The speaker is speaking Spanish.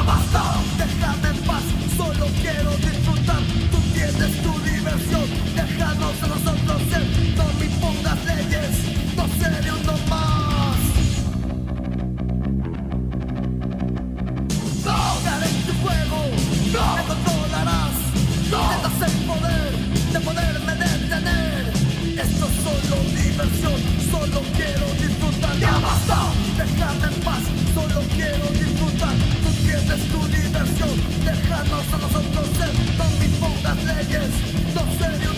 basta, déjame en paz, solo quiero disfrutar. Tú tienes tu diversión, déjanos a nosotros ser. No me impongas leyes, no seré uno más. No caeré en tu juego, no me controlarás. No tendrás el poder de poderme detener. Esto es solo diversión, solo quiero disfrutar. Ya basta, déjame en paz, solo quiero disfrutar. Tú tienes tu diversión, déjanos a nosotros ser. No me impongas leyes, no seré un